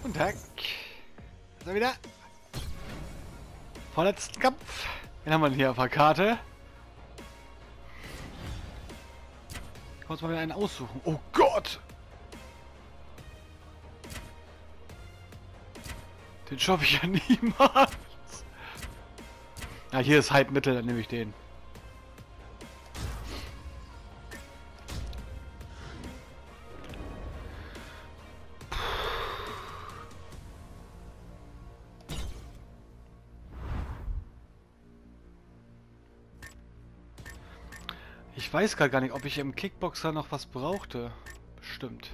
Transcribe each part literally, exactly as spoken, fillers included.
Guten Tag. Da wieder. Vorletzten Kampf. Wen haben wir denn hier auf der Karte? Kurz mal wieder einen aussuchen. Oh Gott! Den schaffe ich ja niemals. Ja, hier ist Halbmittel, dann nehme ich den. Ich weiß gar nicht, ob ich im Kickboxer noch was brauchte. Bestimmt.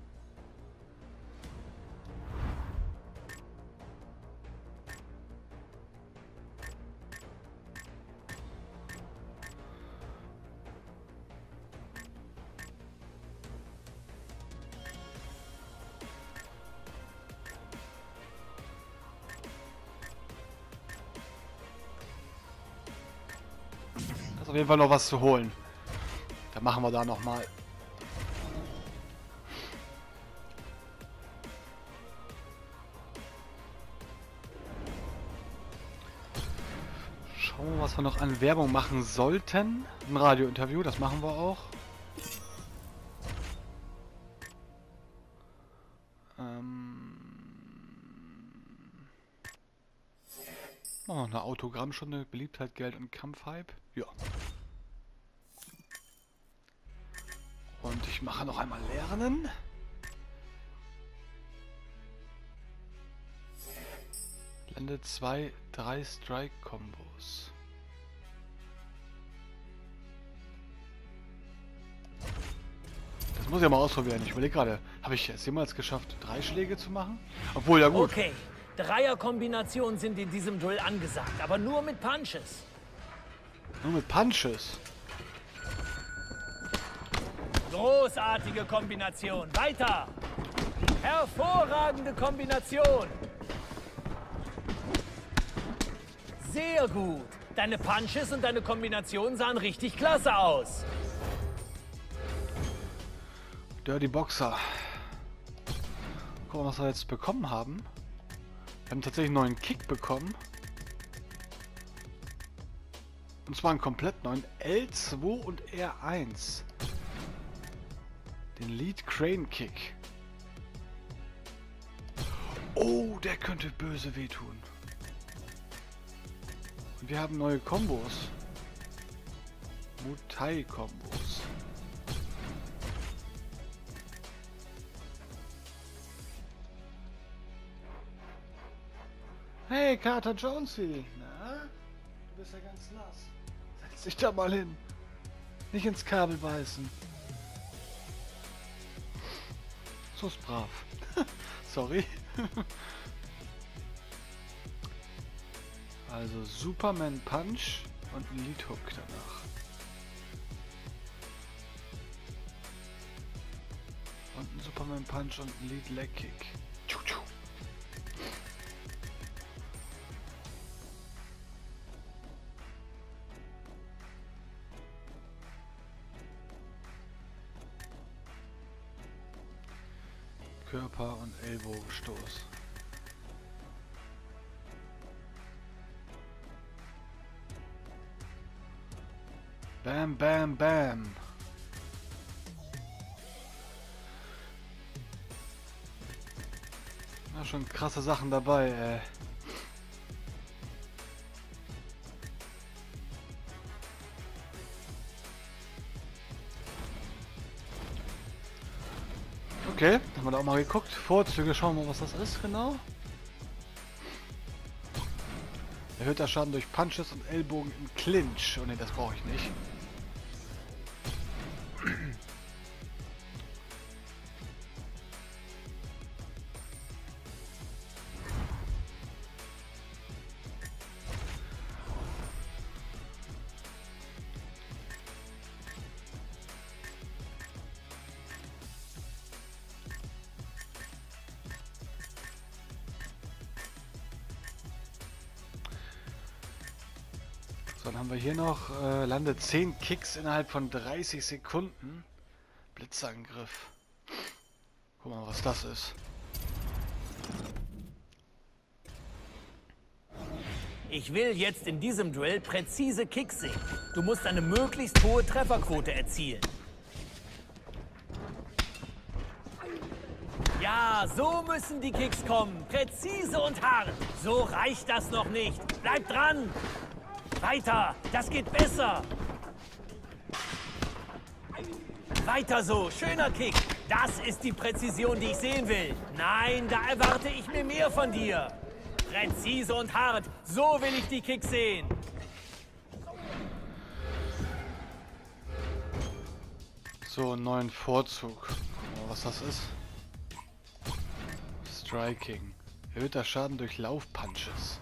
Da ist auf jeden Fall noch was zu holen. Dann machen wir da noch mal. Schauen wir mal, was wir noch an Werbung machen sollten. Ein Radiointerview, das machen wir auch. Ähm oh, eine Autogrammstunde, Beliebtheit, Geld und Kampfhype. Ja. Und ich mache noch einmal lernen. Lande zwei, drei Strike-Kombos. Das muss ich ja mal ausprobieren. Ich überlege gerade, habe ich es jemals geschafft, drei Schläge zu machen? Obwohl, ja gut. Okay, Dreierkombinationen sind in diesem Duell angesagt, aber nur mit Punches. Nur mit Punches? Großartige Kombination. Weiter. Hervorragende Kombination. Sehr gut. Deine Punches und deine Kombination sahen richtig klasse aus. Dirty Boxer. Gucken wir, was wir jetzt bekommen haben. Wir haben tatsächlich einen neuen Kick bekommen. Und zwar einen komplett neuen L zwei und R eins. Den Lead Crane Kick. Oh, der könnte böse wehtun. Und wir haben neue Kombos. Muay Kombos. Hey, Carter Jonesy. Na? Du bist ja ganz nass. Setz dich da mal hin. Nicht ins Kabel beißen. So ist brav. Sorry. Also Superman Punch und ein Lead Hook danach. Und ein Superman Punch und ein Lead Leg Kick. Tschu, tschu. Körper- und Ellbogenstoß. Bam, bam, bam. Na, schon krasse Sachen dabei, ey. Okay, haben wir da auch mal geguckt. Vorzüge, schauen wir mal, was das ist, genau. Erhöhter Schaden durch Punches und Ellbogen im Clinch. Oh ne, das brauche ich nicht. Dann haben wir hier noch, äh, lande zehn Kicks innerhalb von dreißig Sekunden. Blitzangriff. Guck mal, was das ist. Ich will jetzt in diesem Duell präzise Kicks sehen. Du musst eine möglichst hohe Trefferquote erzielen. Ja, so müssen die Kicks kommen. Präzise und hart. So reicht das noch nicht. Bleib dran. Weiter. Das geht besser. Weiter so. Schöner Kick. Das ist die Präzision, die ich sehen will. Nein, da erwarte ich mir mehr von dir. Präzise und hart. So will ich die Kicks sehen. So, einen neuen Vorzug. Gucken wir mal, was das ist. Striking. Erhöhter Schaden durch Laufpunches.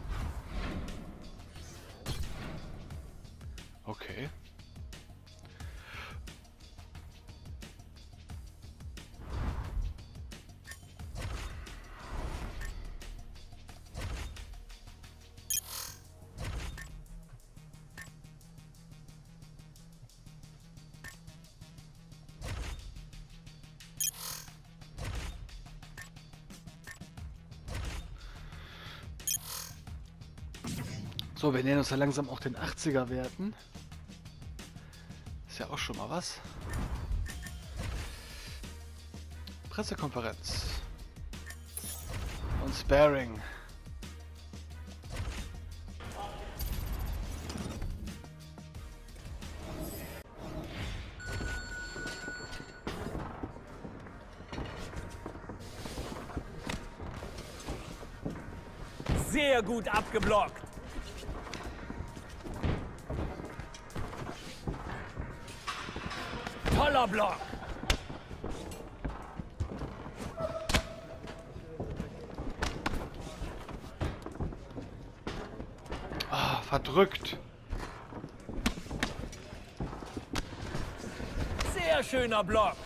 Okay. So, wir nähern uns ja langsam auch den achtziger Werten. Ist ja auch schon mal was. Pressekonferenz. Und Sparring. Sehr gut abgeblockt. Toller Block. Ah, verdrückt. Sehr schöner Block.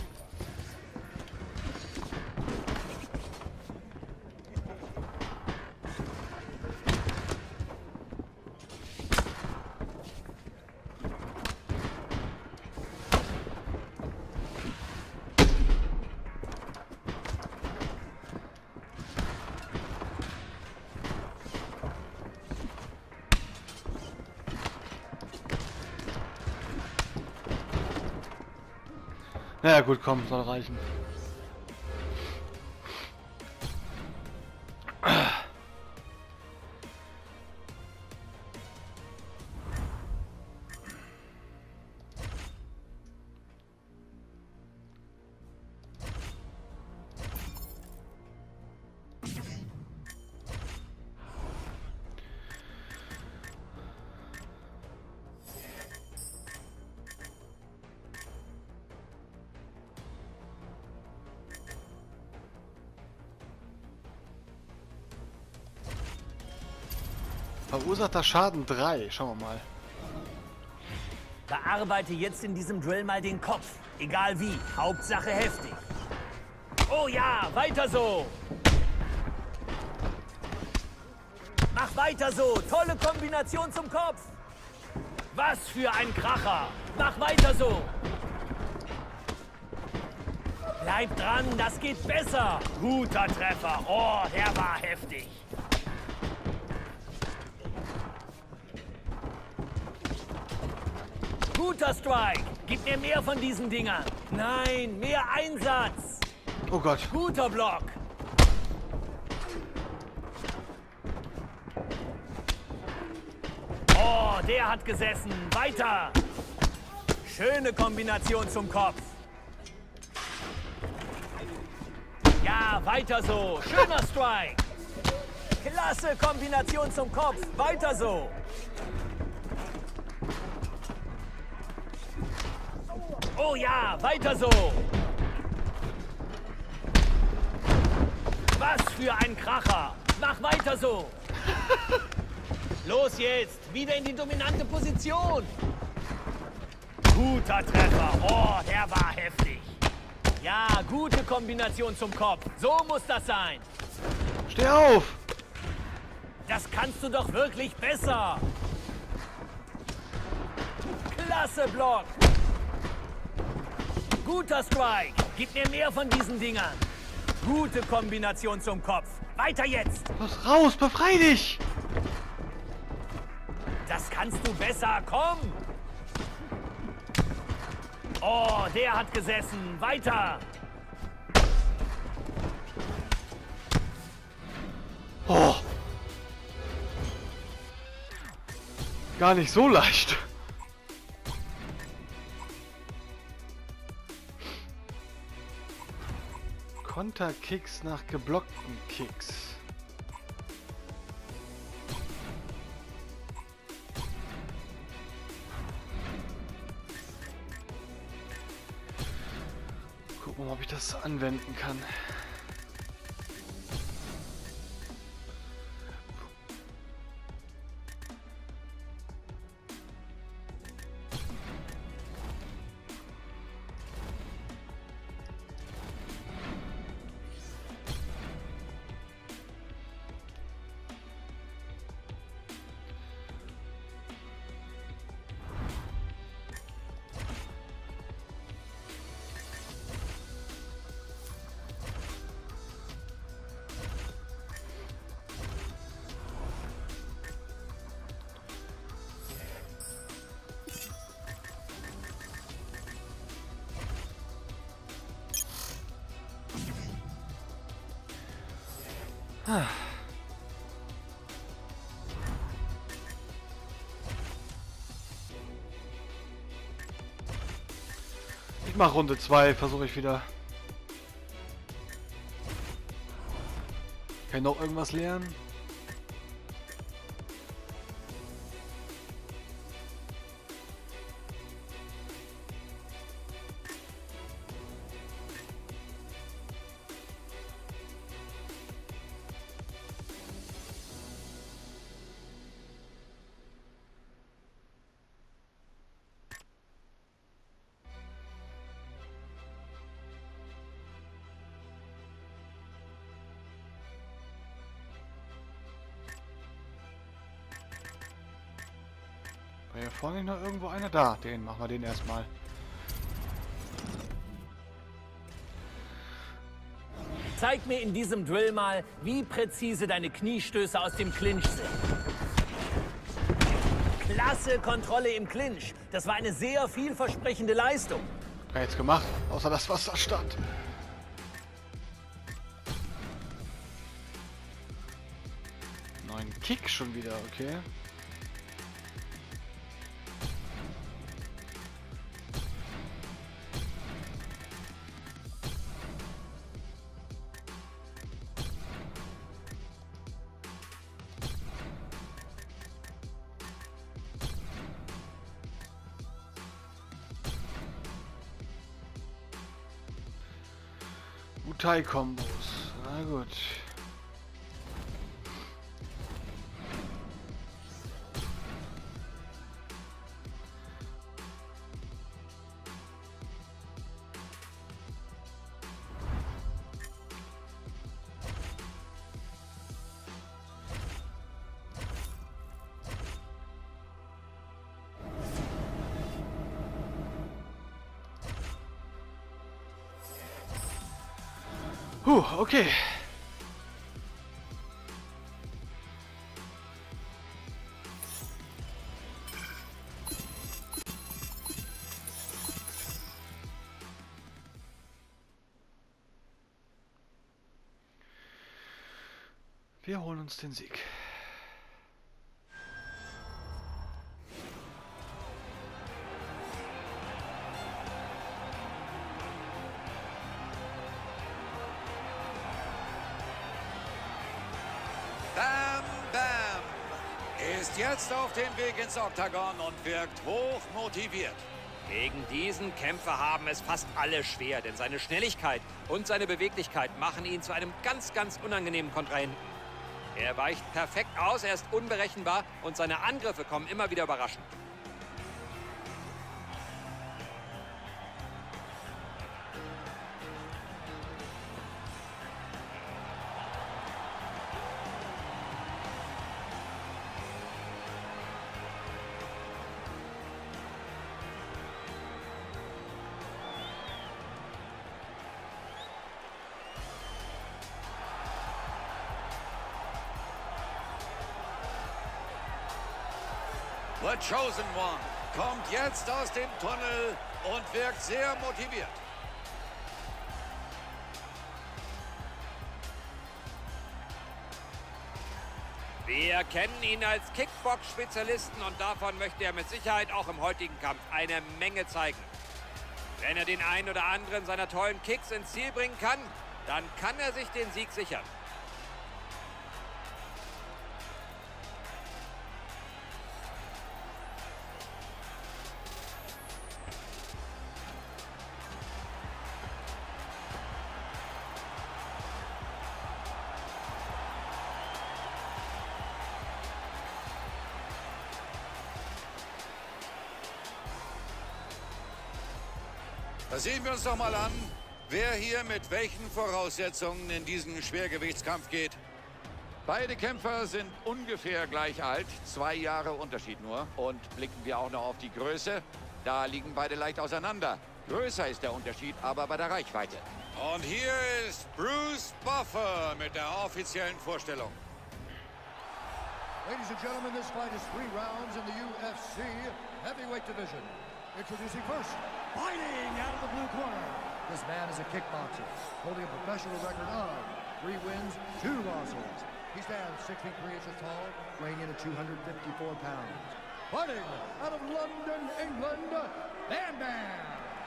Naja gut, komm, soll reichen. Verursachter Schaden drei. Schauen wir mal. Bearbeite jetzt in diesem Drill mal den Kopf. Egal wie. Hauptsache heftig. Oh ja, weiter so. Mach weiter so. Tolle Kombination zum Kopf. Was für ein Kracher. Mach weiter so. Bleib dran, das geht besser. Guter Treffer. Oh, der war heftig. Guter Strike. Gib mir mehr von diesen Dingern. Nein, mehr Einsatz. Oh Gott. Guter Block. Oh, der hat gesessen. Weiter. Schöne Kombination zum Kopf. Ja, weiter so. Schöner Strike. Klasse Kombination zum Kopf. Weiter so. Oh ja, weiter so. Was für ein Kracher. Mach weiter so. Los jetzt, wieder in die dominante Position. Guter Treffer. Oh, der war heftig. Ja, gute Kombination zum Kopf. So muss das sein. Steh auf. Das kannst du doch wirklich besser. Klasse Block. Guter Strike. Gib mir mehr von diesen Dingern. Gute Kombination zum Kopf. Weiter jetzt. Los, raus, befrei dich. Das kannst du besser. Komm! Oh, der hat gesessen. Weiter! Oh. Gar nicht so leicht. Konterkicks nach geblockten Kicks. Gucken wir mal, ob ich das anwenden kann. Ich mach Runde zwei, versuche ich wieder. Kann ich noch irgendwas lernen? War hier vorne noch irgendwo einer? Da, den machen wir den erstmal. Zeig mir in diesem Drill mal, wie präzise deine Kniestöße aus dem Clinch sind. Klasse Kontrolle im Clinch. Das war eine sehr vielversprechende Leistung. Gar nichts gemacht, außer das, was da stand. Neuen Kick schon wieder, okay. Muay-Kombos. Na gut. Puh, okay. Wir holen uns den Sieg. Bam Bam ist jetzt auf dem Weg ins Oktagon und wirkt hoch motiviert. Gegen diesen Kämpfer haben es fast alle schwer, denn seine Schnelligkeit und seine Beweglichkeit machen ihn zu einem ganz, ganz unangenehmen Kontrahenten. Er weicht perfekt aus, er ist unberechenbar und seine Angriffe kommen immer wieder überraschend. The Chosen One kommt jetzt aus dem Tunnel und wirkt sehr motiviert. Wir kennen ihn als Kickbox-Spezialisten und davon möchte er mit Sicherheit auch im heutigen Kampf eine Menge zeigen. Wenn er den einen oder anderen seiner tollen Kicks ins Ziel bringen kann, dann kann er sich den Sieg sichern. Da sehen wir uns doch mal an, wer hier mit welchen Voraussetzungen in diesen Schwergewichtskampf geht. Beide Kämpfer sind ungefähr gleich alt, zwei Jahre Unterschied nur. Und blicken wir auch noch auf die Größe, da liegen beide leicht auseinander. Größer ist der Unterschied, aber bei der Reichweite. Und hier ist Bruce Buffer mit der offiziellen Vorstellung. Ladies and gentlemen, this fight is three rounds in the U F C heavyweight division. Introducing first, fighting out of the blue corner. This man is a kickboxer, holding a professional record of three wins, two losses. He stands six feet three inches tall, weighing in at two hundred fifty-four pounds. Fighting out of London, England, Bam Bam.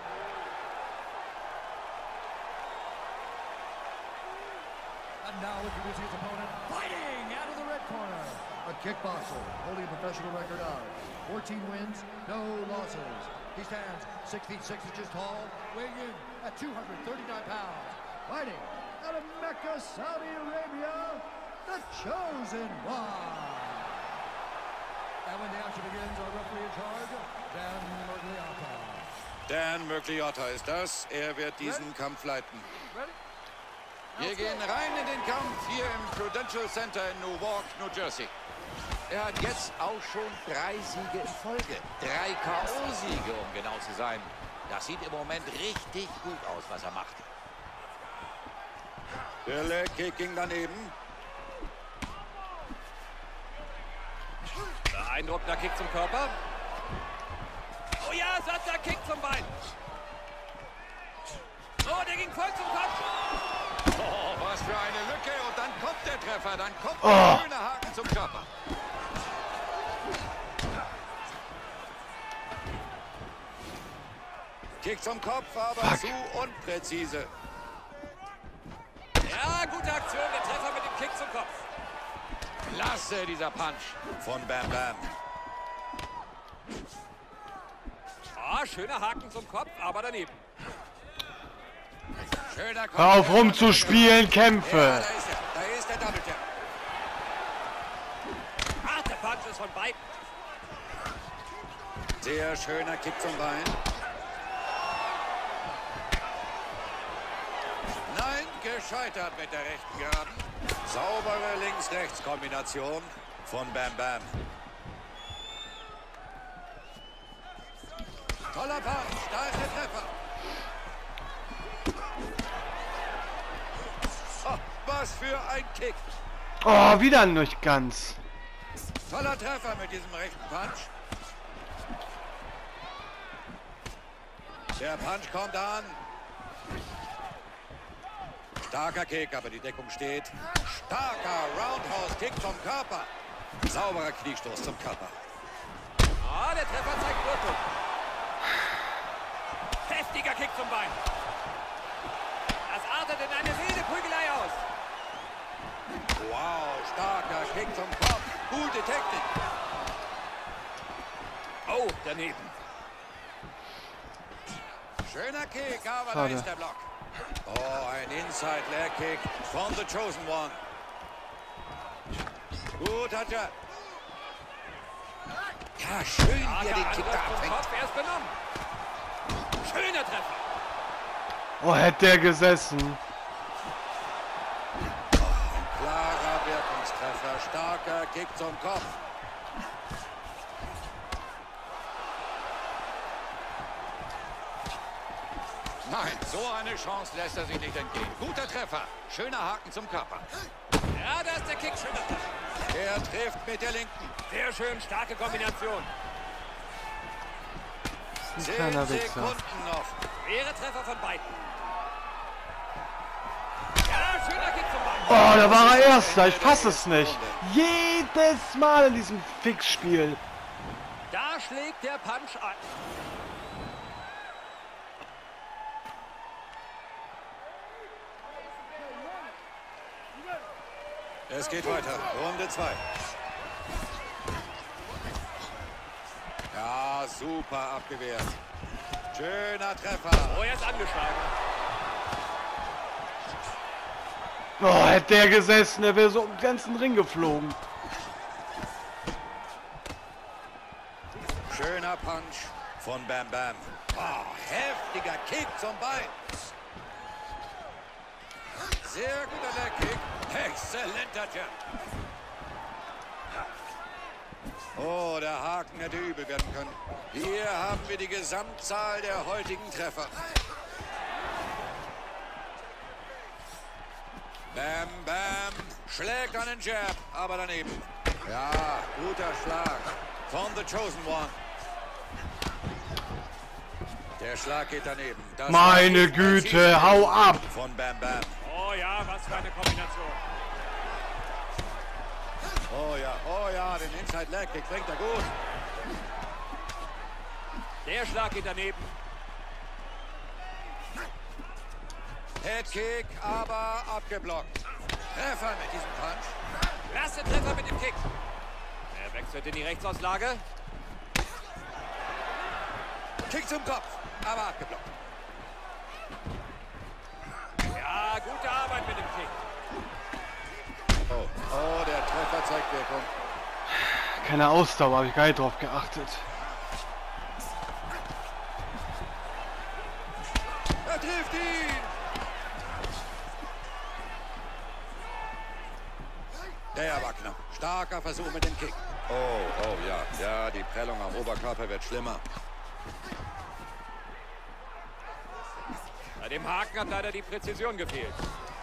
And now introducing his opponent, fighting out of the red corner. A kickboxer, holding a professional record of fourteen wins, no losses. He stands six feet six inches tall, weighing in at two hundred thirty-nine pounds. Fighting out of Mecca, Saudi Arabia, the Chosen One. And when the action begins, our referee in charge, Dan Mergliotta. Dan Mergliotta ist das. Er wird diesen Kampf leiten. Wir gehen rein in den Kampf hier im Prudential Center in Newark, New Jersey. Er hat jetzt auch schon drei Siege in Folge. Drei K O-Siege, um genau zu sein. Das sieht im Moment richtig gut aus, was er macht. Der Leg Kick ging daneben. Beeindruckender Kick zum Körper. Oh ja, satter Kick zum Bein. Oh, der ging voll zum Kopf. Oh, was für eine Lücke. Und dann kommt der Treffer. Dann kommt Oh. der schöne Haken zum Körper. Kick zum Kopf, aber Fuck. zu unpräzise. Ja, gute Aktion, der Treffer mit dem Kick zum Kopf. Klasse, dieser Punch von Bam Bam. Ah, schöner Haken zum Kopf, aber daneben. Schöner Kopf. Hör auf rumzuspielen, Kämpfe. Ja, da ist er. Da ist der Double Tap. Harte Punches von beiden. Sehr schöner Kick zum Bein. Nein, gescheitert mit der rechten Geraden. Saubere Links-Rechts-Kombination von Bam Bam. Toller Punch, da ist der Treffer. Oh, was für ein Kick. Oh, wieder nicht ganz. Toller Treffer mit diesem rechten Punch. Der Punch kommt an. Starker Kick, aber die Deckung steht. Starker Roundhouse-Kick vom Körper. Sauberer Kniestoß zum Körper. Ah, der Treffer zeigt Wirkung. Heftiger Kick zum Bein. Das artet in eine wilde Prügelei aus. Wow, starker Kick zum Kopf. Gute Technik. Oh, daneben. Schöner Kick, aber Schade. da ist der Block. Oh, ein Inside-Leg-Kick von The Chosen One. Gut hat er. Ja, schön, wie er den Kick da Angriff vom abfängt. Kopf, er ist benommen. Schöner Treffer. Oh, hätte der gesessen. Klarer Wirkungstreffer, starker Kick zum Kopf. Nein, so eine Chance lässt er sich nicht entgehen. Guter Treffer, schöner Haken zum Körper. Ja, da ist der Kick. Schöner Treffer. Er trifft mit der linken. Sehr schön, starke Kombination. Ein kleiner Zehn Wichser. Sekunden noch. Schwere Treffer von beiden. Ja, schöner Kick zum Ball. Oh, da war er Erster. Ich fasse es nicht. Jedes Mal in diesem Fixspiel. Da schlägt der Punch ein. Es geht weiter. Runde zwei. Ja, super abgewehrt. Schöner Treffer. Oh, er ist angeschlagen. Oh, hätte der gesessen, der wäre so um den ganzen Ring geflogen. Schöner Punch von Bam Bam. Oh, heftiger Kick zum Bein. Sehr guter Legkick. Exzellenter Jab. Oh, der Haken hätte übel werden können. Hier haben wir die Gesamtzahl der heutigen Treffer. Bam Bam schlägt einen Jab, aber daneben. Ja, guter Schlag von The Chosen One. Der Schlag geht daneben. Das Meine Güte, hau ab! von Bam Bam. Oh ja, was für eine Kombination. Oh ja, oh ja, den Inside Leg Kick bringt er gut. Der Schlag geht daneben. Head Kick, aber abgeblockt. Treffer mit diesem Punch. Klasse Treffer mit dem Kick. Er wechselt in die Rechtsauslage. Kick zum Kopf, aber abgeblockt. Ja, gute Arbeit mit dem Kick. Oh, oh, der Treffer zeigt Wirkung. Keine Ausdauer, habe ich gar nicht drauf geachtet. Er trifft ihn. Der war knapp. Starker Versuch mit dem Kick. Oh, oh ja, ja, die Prellung am Oberkörper wird schlimmer. Bei dem Haken hat leider die Präzision gefehlt.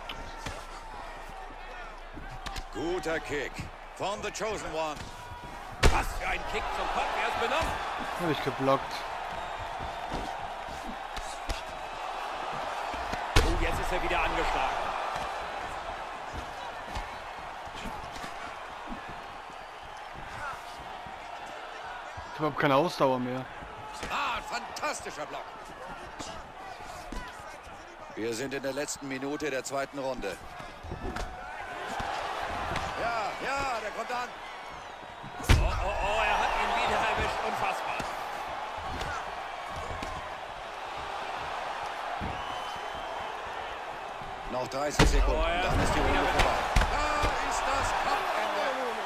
Guter Kick von The Chosen One. Was für ein Kick zum Kopf. Er ist benommen. Habe ich geblockt. Oh, jetzt ist er wieder angeschlagen. Ich habe keine Ausdauer mehr. Ah, ein fantastischer Block. Wir sind in der letzten Minute der zweiten Runde. Ja, ja, der kommt an. Oh, oh, oh, er hat ihn wieder erwischt. Unfassbar. Noch dreißig Sekunden, Oh, ja. dann ist die Runde vorbei. Da ist das Kampfende.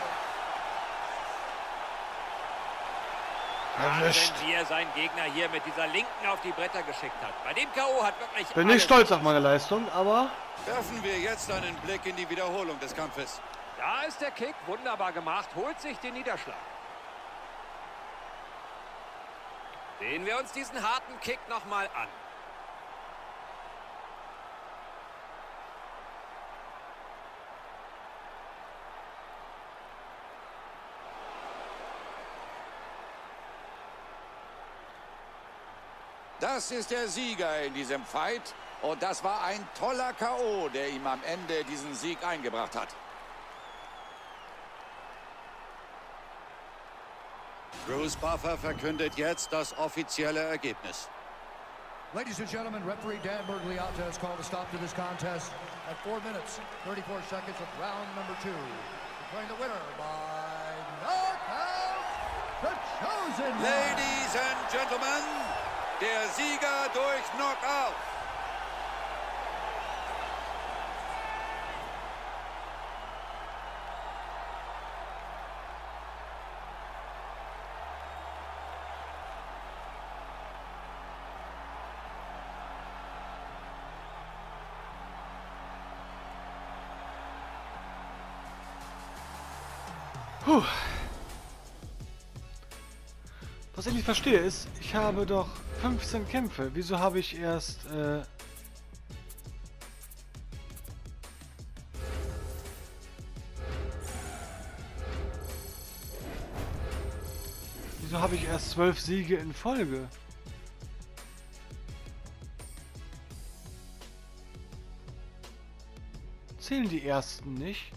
Erwischt. Wahnsinn, wie er seinen Gegner hier mit dieser Linken auf die Bretter geschickt hat. Bei dem K O hat wirklich Bin nicht stolz auf meine Leistung, aber Werfen wir jetzt einen Blick in die Wiederholung des Kampfes. Da ist der Kick, wunderbar gemacht, holt sich den Niederschlag. Sehen wir uns diesen harten Kick nochmal an. Das ist der Sieger in diesem Fight. Und das war ein toller K O, der ihm am Ende diesen Sieg eingebracht hat. Bruce Buffer verkündet jetzt das offizielle Ergebnis. Ladies and gentlemen, referee Dan Bergliata has called a stop to this contest at four minutes, thirty-four seconds of round number two. Declaring the winner by knockout, The Chosen One. Ladies and Gentlemen, der Sieger durch Knockout. Puh. Was ich nicht verstehe ist, ich habe doch fünfzehn Kämpfe. Wieso habe ich erst äh Wieso habe ich erst zwölf Siege in Folge? Zählen die ersten nicht?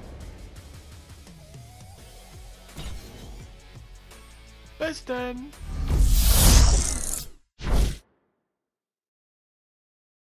Bis denn!